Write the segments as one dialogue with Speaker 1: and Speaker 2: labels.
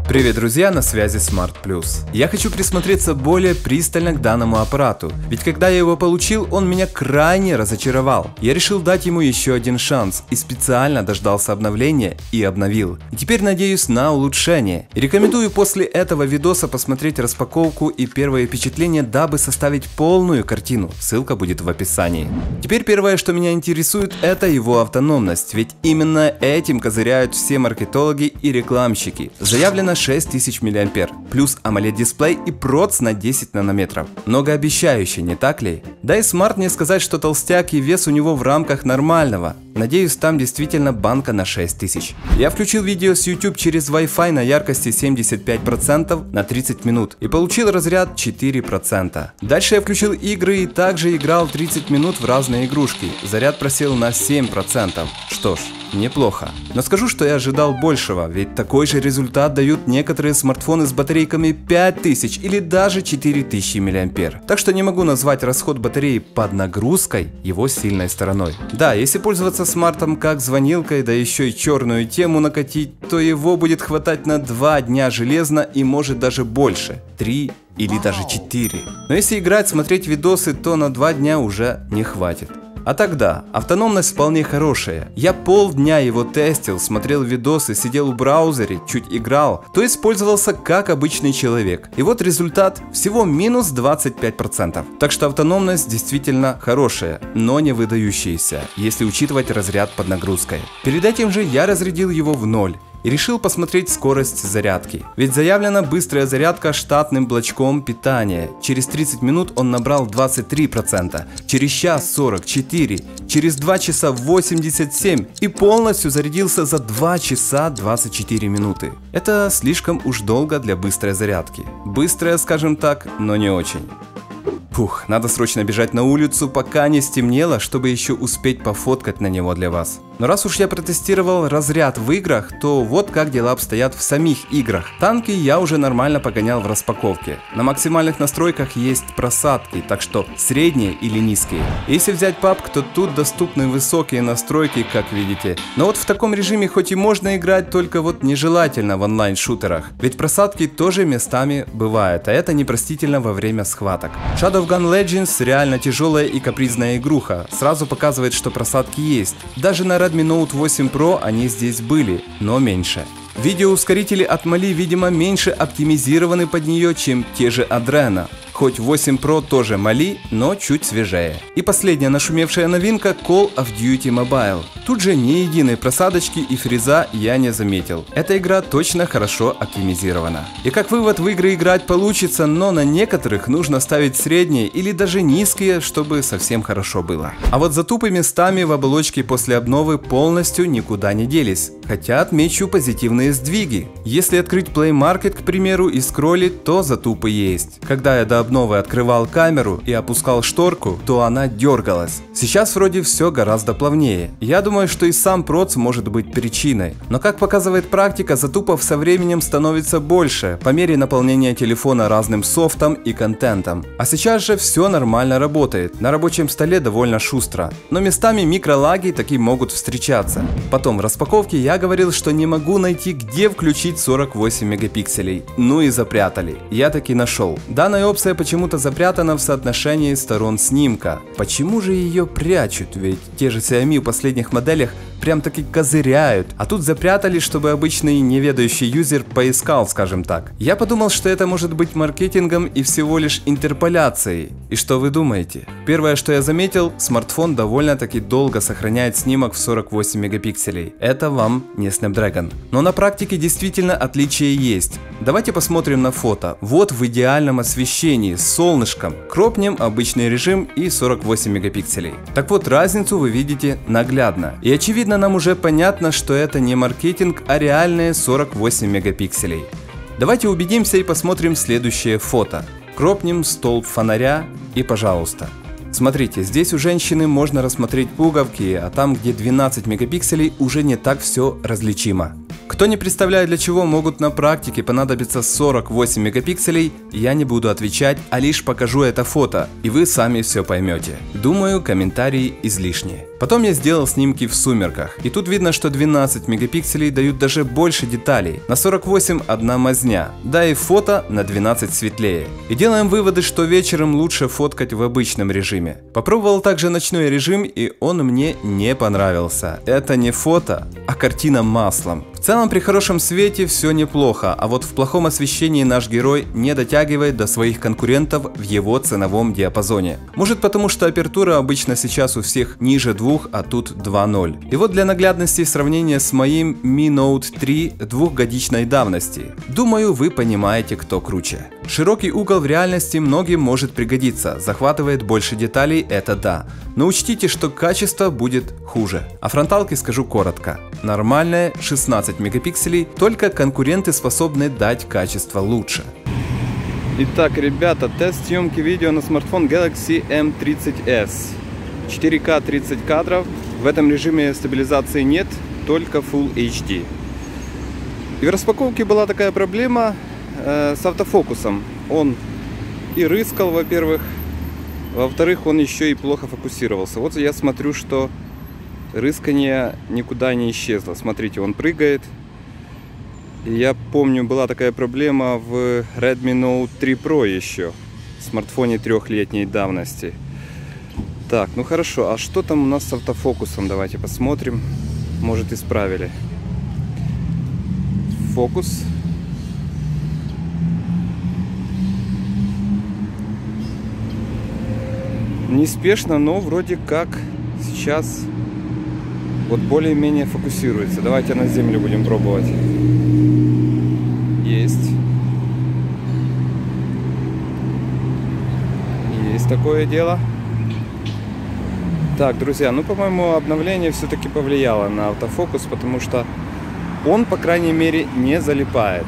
Speaker 1: Привет, друзья, на связи Smart Plus. Я хочу присмотреться более пристально к данному аппарату, ведь когда я его получил, он меня крайне разочаровал. Я решил дать ему еще один шанс и специально дождался обновления и обновил. И теперь надеюсь на улучшение. И рекомендую после этого видоса посмотреть распаковку и первые впечатления, дабы составить полную картину. Ссылка будет в описании. Теперь первое, что меня интересует, это его автономность, ведь именно этим козыряют все маркетологи и рекламщики. Заявлено 6000 мА, плюс AMOLED дисплей и проц на 10 нанометров. Многообещающе, не так ли? Да и Smart мне сказать, что толстяк и вес у него в рамках нормального. Надеюсь, там действительно банка на 6000. Я включил видео с YouTube через Wi-Fi на яркости 75% на 30 минут и получил разряд 4%. Дальше я включил игры и также играл 30 минут в разные игрушки. Заряд просел на 7%. Что ж, неплохо. Но скажу, что я ожидал большего, ведь такой же результат дают некоторые смартфоны с батарейками 5000 или даже 4000 мА. Так что не могу назвать расход батареи под нагрузкой его сильной стороной. Да, если пользоваться смартом как звонилкой, да еще и черную тему накатить, то его будет хватать на 2 дня железно и может даже больше. 3 или даже 4. Но если играть, смотреть видосы, то на 2 дня уже не хватит. А тогда автономность вполне хорошая. Я полдня его тестил, смотрел видосы, сидел в браузере, чуть играл, то есть пользовался как обычный человек. И вот результат всего минус 25%. Так что автономность действительно хорошая, но не выдающаяся, если учитывать разряд под нагрузкой. Перед этим же я разрядил его в 0. И решил посмотреть скорость зарядки. Ведь заявлена быстрая зарядка штатным блочком питания. Через 30 минут он набрал 23%, через час 44%, через 2 часа 87% и полностью зарядился за 2 часа 24 минуты. Это слишком уж долго для быстрой зарядки. Быстрая, скажем так, но не очень. Фух, надо срочно бежать на улицу, пока не стемнело, чтобы еще успеть пофоткать на него для вас. Но раз уж я протестировал разряд в играх, то вот как дела обстоят в самих играх. Танки я уже нормально погонял в распаковке. На максимальных настройках есть просадки, так что средние или низкие. Если взять PUBG, то тут доступны высокие настройки, как видите. Но вот в таком режиме хоть и можно играть, только вот нежелательно в онлайн-шутерах. Ведь просадки тоже местами бывают, а это непростительно во время схваток. Shadow Gun Legends реально тяжелая и капризная игруха. Сразу показывает, что просадки есть. Даже на Redmi Note 8 Pro они здесь были, но меньше. Видеоускорители от Mali, видимо, меньше оптимизированы под нее, чем те же Adreno. Хоть 8 Pro тоже Mali, но чуть свежее. И последняя нашумевшая новинка Call of Duty Mobile. Тут же ни единой просадочки и фриза я не заметил. Эта игра точно хорошо оптимизирована. И как вывод, в игры играть получится, но на некоторых нужно ставить средние или даже низкие, чтобы совсем хорошо было. А вот затупы местами в оболочке после обновы полностью никуда не делись. Хотя отмечу позитивные сдвиги. Если открыть Play Market, к примеру, и скроллить, то затупы есть. Когда я до обновы открывал камеру и опускал шторку, то она дергалась. Сейчас вроде все гораздо плавнее. Я думаю, что и сам проц может быть причиной. Но как показывает практика, затупов со временем становится больше, по мере наполнения телефона разным софтом и контентом. А сейчас же все нормально работает. На рабочем столе довольно шустро. Но местами микролаги таки могут встречаться. Потом в распаковке я говорил, что не могу найти, где включить 48 мегапикселей. Ну и запрятали. Я таки нашел. Данная опция почему-то запрятана в соотношении сторон снимка. Почему же ее прячут? Ведь те же Xiaomi в последних моделях прям таки козыряют. А тут запрятали, чтобы обычный неведающий юзер поискал, скажем так. Я подумал, что это может быть маркетингом и всего лишь интерполяцией. И что вы думаете? Первое, что я заметил, смартфон довольно-таки долго сохраняет снимок в 48 мегапикселей. Это вам не Snapdragon. Но на практике действительно отличия есть. Давайте посмотрим на фото. Вот в идеальном освещении с солнышком. Кропнем обычный режим и 48 мегапикселей. Так вот, разницу вы видите наглядно. И очевидно, нам уже понятно, что это не маркетинг, а реальные 48 мегапикселей. Давайте убедимся и посмотрим следующее фото. Кропнем столб фонаря и пожалуйста. Смотрите, здесь у женщины можно рассмотреть пуговки, а там, где 12 мегапикселей, уже не так все различимо. Кто не представляет, для чего могут на практике понадобиться 48 мегапикселей, я не буду отвечать, а лишь покажу это фото, и вы сами все поймете. Думаю, комментарии излишние. Потом я сделал снимки в сумерках, и тут видно, что 12 мегапикселей дают даже больше деталей, на 48 одна мазня, да и фото на 12 светлее. И делаем выводы, что вечером лучше фоткать в обычном режиме. Попробовал также ночной режим, и он мне не понравился. Это не фото, а картина маслом. В целом при хорошем свете все неплохо, а вот в плохом освещении наш герой не дотягивает до своих конкурентов в его ценовом диапазоне. Может потому, что апертура обычно сейчас у всех ниже 2, а тут 2.0. И вот для наглядности сравнения с моим Mi Note 3 двухгодичной давности. Думаю, вы понимаете, кто круче. Широкий угол в реальности многим может пригодиться, захватывает больше деталей, это да. Но учтите, что качество будет хуже. О фронталке скажу коротко. Нормальная 16 мегапикселей, только конкуренты способны дать качество лучше. Итак, ребята, тест съемки видео на смартфон Galaxy M30s. 4К 30 кадров. В этом режиме стабилизации нет, только Full HD. И в распаковке была такая проблема с автофокусом. Он и рыскал, во-первых. Во-вторых, он еще и плохо фокусировался. Вот я смотрю, что рыскание никуда не исчезло. Смотрите, он прыгает. И я помню, была такая проблема в Redmi Note 3 Pro еще. В смартфоне 3-летней давности. Так, ну хорошо. А что там у нас с автофокусом? Давайте посмотрим. Может, исправили. Фокус. Неспешно, но вроде как сейчас вот более-менее фокусируется. Давайте на землю будем пробовать. Есть. Есть такое дело. Так, друзья, ну, по-моему, обновление все-таки повлияло на автофокус, потому что он, по крайней мере, не залипает.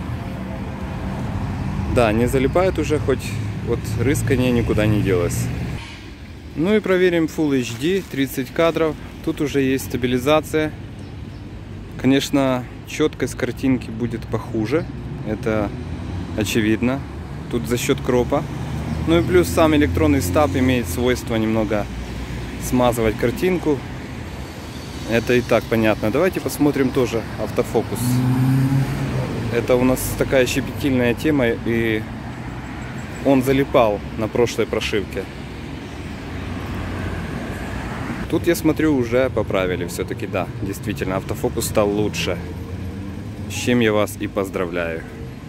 Speaker 1: Да, не залипает уже, хоть вот рыскание никуда не делось. Ну и проверим Full HD, 30 кадров. Тут уже есть стабилизация. Конечно, четкость картинки будет похуже. Это очевидно. Тут за счет кропа. Ну и плюс сам электронный стаб имеет свойство немного смазывать картинку. Это и так понятно. Давайте посмотрим тоже автофокус. Это у нас такая щепетильная тема, и он залипал на прошлой прошивке. Тут, я смотрю, уже поправили все-таки, да, действительно, автофокус стал лучше. С чем я вас и поздравляю.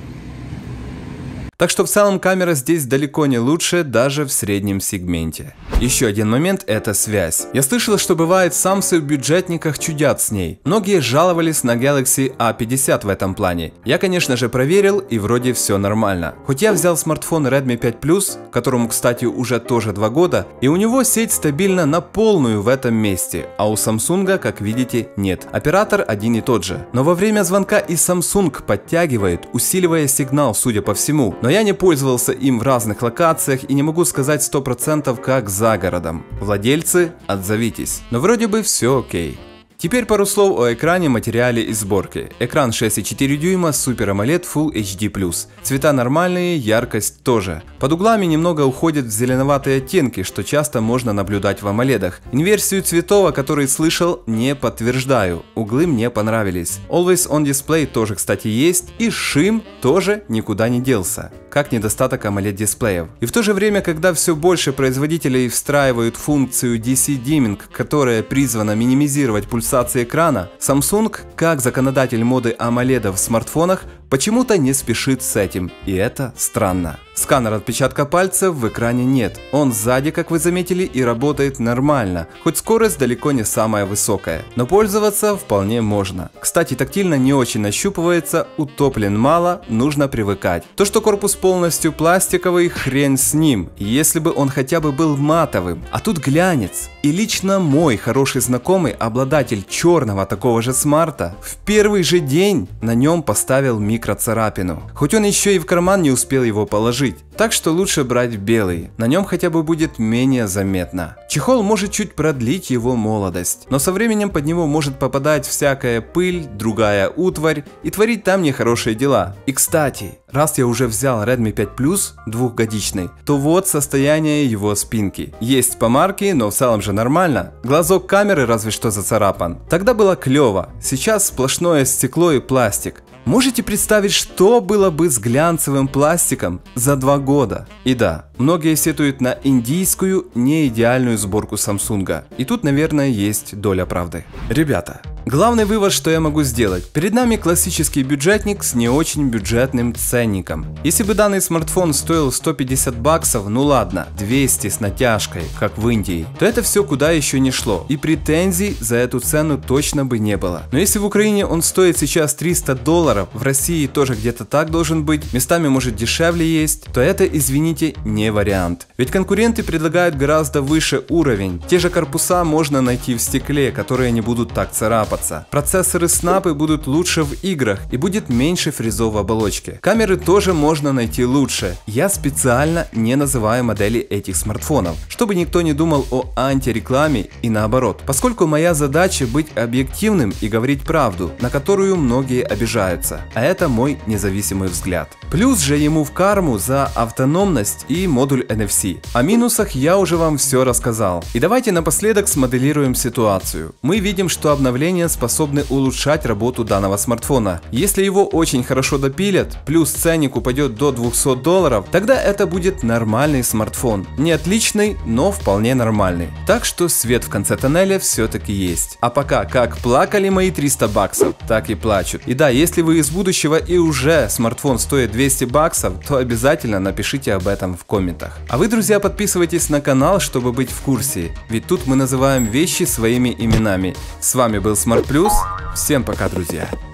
Speaker 1: Так что в целом камера здесь далеко не лучше, даже в среднем сегменте. Еще один момент – это связь. Я слышал, что бывает, самсы в бюджетниках чудят с ней. Многие жаловались на Galaxy A50 в этом плане. Я, конечно же, проверил, и вроде все нормально. Хоть я взял смартфон Redmi 5 Plus, которому, кстати, уже тоже 2 года, и у него сеть стабильна на полную в этом месте, а у Samsung, как видите, нет. Оператор один и тот же. Но во время звонка и Samsung подтягивает, усиливая сигнал, судя по всему. Но я не пользовался им в разных локациях и не могу сказать 100% как за городом. Владельцы, отзовитесь. Но вроде бы все окей. Теперь пару слов о экране, материале и сборке. Экран 6,4 дюйма, Super AMOLED Full HD+. Цвета нормальные, яркость тоже. Под углами немного уходит в зеленоватые оттенки, что часто можно наблюдать в AMOLED-ах. Инверсию цветов, о которой слышал, не подтверждаю. Углы мне понравились. Always On Display тоже, кстати, есть. И шим тоже никуда не делся. Как недостаток AMOLED дисплеев. И в то же время, когда все больше производителей встраивают функцию DC Dimming, которая призвана минимизировать пульсации экрана, Samsung, как законодатель моды AMOLED в смартфонах, почему-то не спешит с этим, и это странно. Сканера отпечатка пальцев в экране нет. Он сзади, как вы заметили, и работает нормально, хоть скорость далеко не самая высокая. Но пользоваться вполне можно. Кстати, тактильно не очень нащупывается, утоплен мало, нужно привыкать. То, что корпус полностью пластиковый, хрен с ним, если бы он хотя бы был матовым. А тут глянец. И лично мой хороший знакомый, обладатель черного такого же смарта, в первый же день на нем поставил микроцарапину. Хоть он еще и в карман не успел его положить. так что лучше брать белый, на нем хотя бы будет менее заметно. Чехол может чуть продлить его молодость, но со временем под него может попадать всякая пыль, другая утварь и творить там нехорошие дела. И кстати, раз я уже взял Redmi 5 Plus двухгодичный, то вот состояние его спинки. Есть помарки, но в целом же нормально. Глазок камеры разве что зацарапан. Тогда было клево, сейчас сплошное стекло и пластик. Можете представить, что было бы с глянцевым пластиком за 2 года? И да, многие сетуют на индийскую, не идеальную сборку Samsung. И тут, наверное, есть доля правды. Ребята, главный вывод, что я могу сделать. Перед нами классический бюджетник с не очень бюджетным ценником. Если бы данный смартфон стоил 150 баксов, ну ладно, 200 с натяжкой, как в Индии, то это все куда еще не шло. И претензий за эту цену точно бы не было. Но если в Украине он стоит сейчас $300, в России тоже где-то так должен быть, местами может дешевле есть, то это, извините, не вариант. Ведь конкуренты предлагают гораздо выше уровень. Те же корпуса можно найти в стекле, которые не будут так царапаться. Процессоры снапы будут лучше в играх и будет меньше фризов в оболочке. Камеры тоже можно найти лучше. Я специально не называю модели этих смартфонов, чтобы никто не думал о антирекламе и наоборот, поскольку моя задача быть объективным и говорить правду, на которую многие обижаются. А это мой независимый взгляд. Плюс же ему в карму за автономность и модуль NFC. О минусах я уже вам все рассказал. И давайте напоследок смоделируем ситуацию. Мы видим, что обновления способны улучшать работу данного смартфона. Если его очень хорошо допилят, плюс ценник упадет до $200, тогда это будет нормальный смартфон. Не отличный, но вполне нормальный. Так что свет в конце тоннеля все-таки есть. А пока как плакали мои 300 баксов, так и плачут. И да, если вы из будущего и уже смартфон стоит 200 баксов, то обязательно напишите об этом в комментах. А вы, друзья, подписывайтесь на канал, чтобы быть в курсе, ведь тут мы называем вещи своими именами. С вами был Smart Plus, всем пока, друзья!